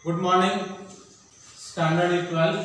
Good morning standard 12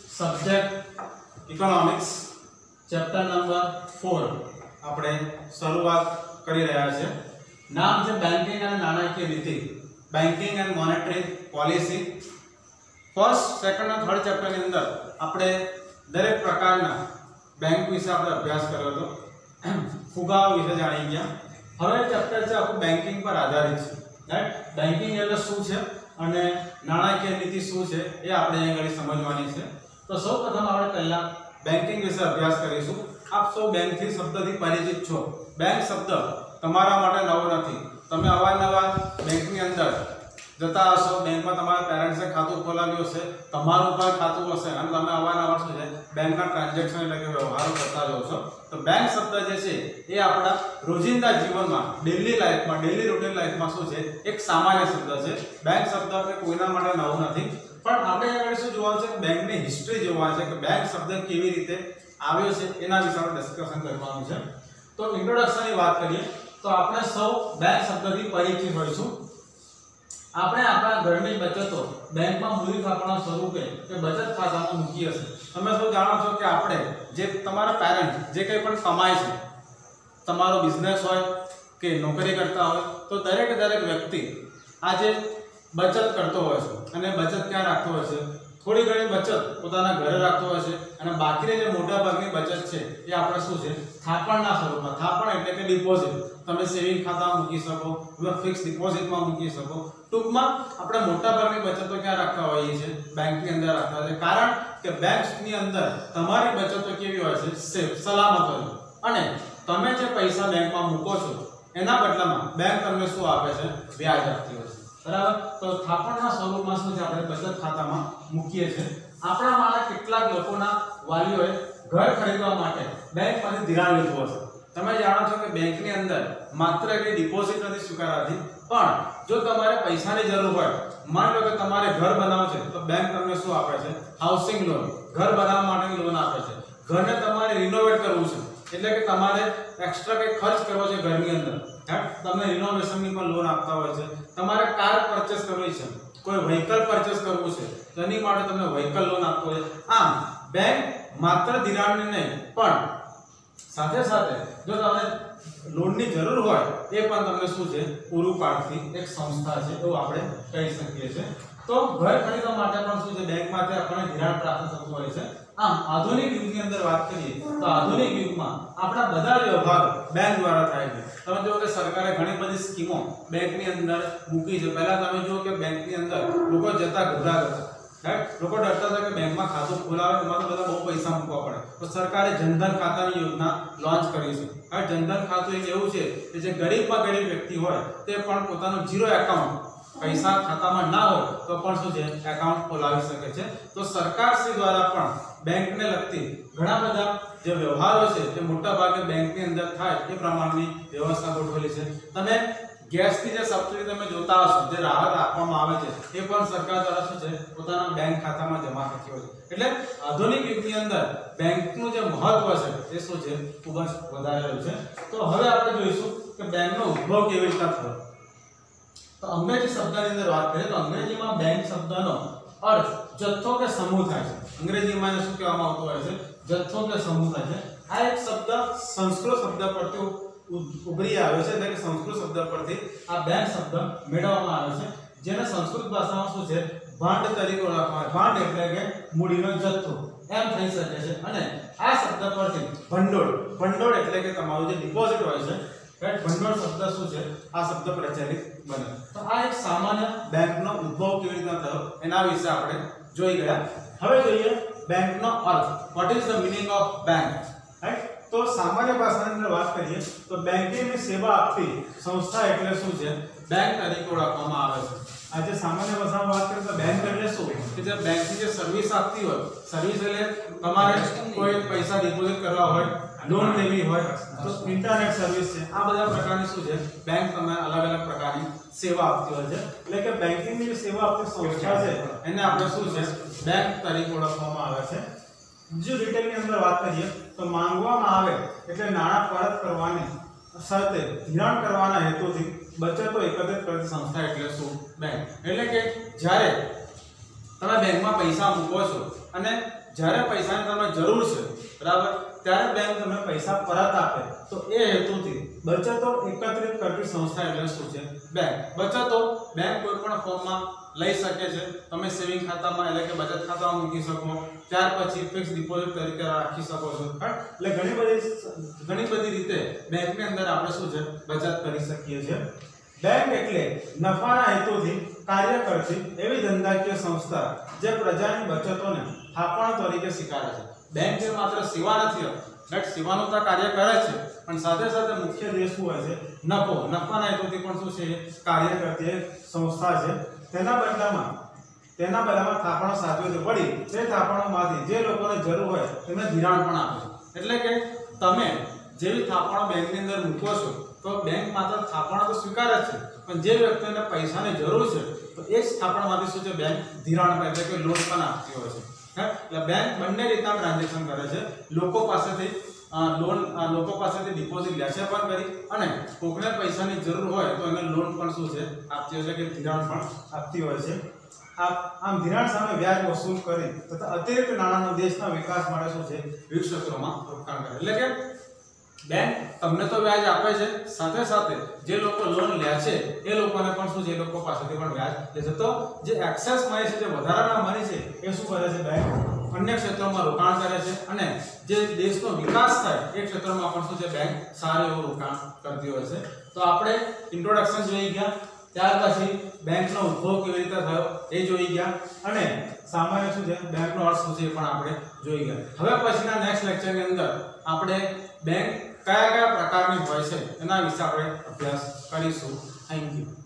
subject economics chapter number 4 આપણે શરૂઆત કરી રહ્યા છે। નામ છે બેન્કિંગ અને નાણાકીય નીતિ, banking and monetary policy. First, second અને થર્ડ ચેપ્ટર ની અંદર આપણે દરેક પ્રકારના બેંક વિશે આપણે અભ્યાસ કર્યો હતો, ફુગાઓ વિશે જાણી ગયા। હવે ચેપ્ટર છે આપણું બેન્કિંગ પર આધારિત છે, રાઈટ। બેન્કિંગ એટલે શું છે અને નાણાકીય નીતિ શું છે એ આપણે અહીં આગળ સમજવાની છે। તો સૌપ્રથમ આપણે પહેલા બેન્કિંગ વિશે અભ્યાસ કરીશું। આપ સૌ બેંક થી શબ્દથી પરિચિત છો। બેંક શબ્દ તમારા માટે નવો નથી। તમે અવારનવાર બેંકની અંદર જતા હશો, બેંકમાં તમારા પેરેન્ટ્સે ખાતું ખોલાવ્યું હશે, તમારું પણ ખાતું હશે અને તમે અવારનવાર શું છે બેંકના ટ્રાન્ઝેક્શન એટલે કે વ્યવહારો કરતા જ હશો। તો બેંક શબ્દ જે છે એ આપણા રોજિંદા જીવનમાં ડેલી લાઈફમાં ડેલી રૂટીન લાઈફમાં શું છે એક સામાન્ય શબ્દ છે। બેંક શબ્દ એ કોઈના માટે નવો નથી, પણ આપણે આગળ શું જોવાનું છે, બેંકની હિસ્ટ્રી જોવાની છે કે બેંક શબ્દ કેવી રીતે આવ્યો છે એના વિશે આપણે ડિસ્કશન કરવાનું છે। તો ઇન્ટ્રોડક્શનની વાત કરીએ તો આપણે સૌ બેંક શબ્દથી પરિચિત હોઈશું। આપણે આપણા ઘરની બચતો બેંકમાં મૂડી થાપણના સ્વરૂપે કે બચત ખાતામાં મૂકી હશે। તમે સૌ જાણો છો કે આપણે જે તમારા પેરેન્ટ જે કંઈ પણ કમાય છે, તમારો બિઝનેસ હોય કે નોકરી કરતા હોય, તો દરેક વ્યક્તિ આજે બચત કરતો હોય છે અને બચત ક્યાં રાખતો હોય છે, થોડી ઘણી બચત પોતાના ઘરે રાખતો હોય છે અને બાકીની જે મોટા ભાગની બચત છે એ આપણે શું છે થાપણના સ્વરૂપમાં, થાપણ એટલે કે ડિપોઝિટ, તમે સેવિંગ ખાતામાં મૂકી શકો અથવા ફિક્સ ડિપોઝિટમાં મૂકી શકો। ટૂંકમાં આપણે મોટા ભાગની બચતો ક્યાં રાખતા હોઈએ છીએ, બેંકની અંદર રાખતા હોય છે, કારણ કે બેંકની અંદર તમારી બચતો કેવી હોય છે, સેફ, સલામત હોય છે અને તમે જે પૈસા બેંકમાં મૂકો છો એના બદલામાં બેંક તમને શું આપે છે, વ્યાજ આપતી હોય છે, બરાબર। તો થાપણના સ્વરૂપમાં શું છે આપણે બચત ખાતામાં મૂકીએ છીએ। આપણામાંના કેટલાક લોકોના વાલીઓએ ઘર ખરીદવા માટે બેંક પાસેથી ધિરાણ લીધું હશે। તમે જાણો છો કે બેંકની અંદર માત્ર કે ડિપોઝિટ નથી સ્વીકારાતી, પણ જો તમારે પૈસાની જરૂર હોય, માની લો કે તમારે ઘર બનાવવું છે તો બેંક તમને શું આપે છે, હાઉસિંગ લોન, ઘર બનાવવા માટેની લોન આપે છે। ઘરને તમારે રિનોવેટ કરવું છે એટલે કે તમારે એક્સ્ટ્રા કંઈ ખર્ચ કરવો છે ઘરની અંદર, તમને રિનોવેશનની પણ લોન આપતા હોય છે। તમારે કાર પરચેસ કરવી છે, કોઈ વ્હીકલ પરચેસ કરવું છે તો એની માટે તમને વ્હીકલ લોન આપતો હોય। આમ બેંક માત્ર ધિરાણની નહીં પણ સાથે સાથે જો તમને લોનની જરૂર હોય એ પણ તમને શું છે પૂરું પાડતી એક સંસ્થા છે એવું આપણે કહી શકીએ છીએ। તો ઘર ખરીદવા માટે પણ શું છે બેંકમાંથી આપણને ધિરાણ પ્રાપ્ત થતું હોય છે। આમ આધુનિક યુગની અંદર વાત કરીએ તો આધુનિક યુગમાં આપણા બધા વ્યવહારો બેંક દ્વારા થાય છે। તમે જુઓ કે સરકારે ઘણી બધી સ્કીમો બેંકની અંદર મૂકી છે। પહેલા તમે જુઓ કે બેંકની અંદર લોકો જતા ગભરાતા હતા, લોકો ડરતા હતા કે બેંકમાં ખાતું ખોલાવે એમાં તો બધા બહુ પૈસા મૂકવા પડે, તો સરકારે જનધન ખાતાની યોજના લોન્ચ કરી છે। હવે જનધન ખાતું એક એવું છે કે જે ગરીબમાં ગરીબ વ્યક્તિ હોય તે પણ પોતાનું ઝીરો એકાઉન્ટ, પૈસા ખાતામાં ના હોય તો પણ શું છે એકાઉન્ટ ખોલાવી શકે છે। તો સરકારશ્રી દ્વારા પણ બેંકને લગતી ઘણા બધા જે વ્યવહારો છે તે મોટા ભાગે બેંકની અંદર થાય એ પ્રમાણની વ્યવસ્થા ગોઠવેલી છે। તમે ગેસની જે સબસિડી તમે જોતા હશો, જે રાહત આપવામાં આવે છે એ પણ સરકાર દ્વારા શું છે પોતાના બેંક ખાતામાં જમા થતી હોય છે। એટલે આધુનિક યુગની અંદર બેંકનું જે મહત્વ છે એ શું છે ખૂબ જ વધારે રહ્યું છે। તો હવે આપણે જોઈશું કે બેંકનો ઉદ્ભવ કેવી રીતે થયો। તો અંગ્રેજી શબ્દની અંદર વાત કરીએ તો અંગ્રેજીમાં બેંક શબ્દનો અર્થ જથ્થો કે સમૂહ થાય છે। અંગ્રેજીમાં શું કહેવામાં આવતું હોય છે, જથ્થો કે સમૂહ થાય છે। આ એક શબ્દ સંસ્કૃત શબ્દ પરથી ઉભરી આવ્યો છે, એટલે કે સંસ્કૃત શબ્દ પરથી આ બેંક શબ્દ મેળવવામાં આવ્યો છે, જેને સંસ્કૃત ભાષામાં શું છે ભાંડ તરીકે ઓળખવામાં આવે। ભાંડ એટલે કે મૂડીનો જથ્થો એમ થઈ શકે છે। અને આ શબ્દ પરથી ભંડોળ, ભંડોળ એટલે કે તમારું જે ડિપોઝિટ હોય છે, રાઈટ, ભંડોળ શબ્દ શું છે આ શબ્દ પ્રચલિત બને। તો આ એક સામાન્ય બેંકનો ઉદ્ભવ કેવી રીતે થયો એના વિશે આપણે જોઈ ગયા। હવે જોઈએ બેંકનો અર્થ, what is the meaning of bank, right. તો સામાન્ય ભાષાની અંદર વાત કરીએ તો બેંકિંગની સેવા આપતી સંસ્થા એટલે શું છે, બેંક તરીકે ઓળખવામાં આવે છે। આજે સામાન્ય ભાષામાં વાત કરીએ તો બેંક એટલે શું કે જે બેંકની જે સર્વિસ આપતી હોય, સર્વિસ એટલે તમારે કોઈ પૈસા ડિપોઝિટ કરવા હોય, લોન લેવી હોય તો ઇન્ટરનેટ સર્વિસ છે, આ બધા પ્રકારની શું છે બેંક તમને અલગ પ્રકારની સેવા આપતી હોય છે। એટલે કે બેંકિંગની જે સેવા આપતી સંસ્થા છે એને આપણે શું છે બેંક તરીકે ઓળખવામાં આવે છે। જો રિટેલની અંદર વાત કરીએ તો માંગવામાં આવે એટલે નાણાં પરત કરવાની સાથે ધિરાણ કરવાના હેતુથી બચતો એકત્રિત કરતી સંસ્થા એટલે શું, બેંક। એટલે કે જ્યારે તમે બેંકમાં પૈસા મૂકો છો અને જ્યારે પૈસાની તમને જરૂર છે બરાબર ત્યારે બેંક તમને પૈસા પરત આપે તો એ હેતુથી બચતો એકત્રિત કરતી સંસ્થા એટલે શું છે બેંક બચતો બેંક કોઈ પણ ફોર્મમાં લઈ શકે છે તમે સેવિંગ ખાતામાં એટલે કે બચત ખાતામાં મૂકી શકો ત્યાર પછી ફિક્સ ડિપોઝિટ તરીકે રાખી શકો છો એટલે ઘણી બધી રીતે બેંકની અંદર આપણે શું છે બચત કરી શકીએ છીએ બેંક એટલે નફાના હેતુથી કાર્ય કરતી એવી ધંધાકીય સંસ્થા જે પ્રજાની બચતોને થાપણ તરીકે સ્વીકારે છે બેંક એ માત્ર સેવા નથી બટ સેવાનું તો કાર્ય કરે છે પણ સાથે સાથે મુખ્ય ધ્યેય શું હોય છે નફાના હેતુથી પણ શું છે કાર્ય કરતી એક સંસ્થા છે તેના બદલામાં થાપણો સાચવે છે વળી તે થાપણોમાંથી જે લોકોને જરૂર હોય તેમને ધિરાણ પણ આપે છે એટલે કે તમે જેવી થાપણો બેંકની અંદર મૂકો છો તો બેંક માત્ર થાપણો તો સ્વીકારે છે પણ જે વ્યક્તિને પૈસાની જરૂર છે તો એ જ થાપણમાંથી શું છે બેંક ધિરાણ એટલે કે લોન પણ આપતી હોય છે એટલે બેંક બંને રીતના ટ્રાન્ઝેક્શન કરે છે લોકો પાસેથી ડિપોઝિટ લે છે પણ કરી અને કોકને પૈસાની જરૂર હોય તો એને લોન પણ શું છે આપતી હોય છે કે ધિરાણ પણ આપતી હોય છે આમ ધિરાણ સામે વ્યાજ વસૂલ કરી તથા અતિરિક્ત નાણાંનો દેશના વિકાસ માટે શું છે વિવિધ ક્ષેત્રોમાં રોકાણ કરે એટલે કે બેંક તમને તો વ્યાજ આપે છે સાથે સાથે જે લોકો લોન લે છે એ લોકોને પણ શું છે એ લોકો પાસેથી પણ વ્યાજ લે છે તો જે એક્સેસ મની છે જે વધારાના મની છે એ શું કરે છે બેંક અન્ય ક્ષેત્રોમાં રોકાણ કરે છે અને જે દેશનો વિકાસ થાય એ ક્ષેત્રમાં પણ શું છે બેંક સારું એવું રોકાણ કરતી હોય છે તો આપણે ઇન્ટ્રોડક્શન જોઈ ગયા ત્યાર પછી બેંકનો ઉદ્ભવ કેવી રીતે થયો એ જોઈ ગયા અને સામાન્ય શું છે બેંકનો અર્થ શું છે એ પણ આપણે જોઈ ગયા હવે પછીના નેક્સ્ટ લેક્ચરની અંદર આપણે બેંક કયા પ્રકારની હોય છે એના વિશે આપણે અભ્યાસ કરીશું થેન્ક યુ